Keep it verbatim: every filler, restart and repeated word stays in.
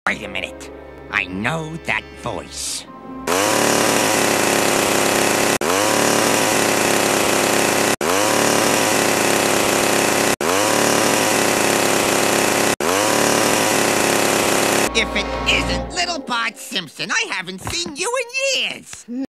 Wait a minute. I know that voice. If it isn't Little Bart Simpson, I haven't seen you in years.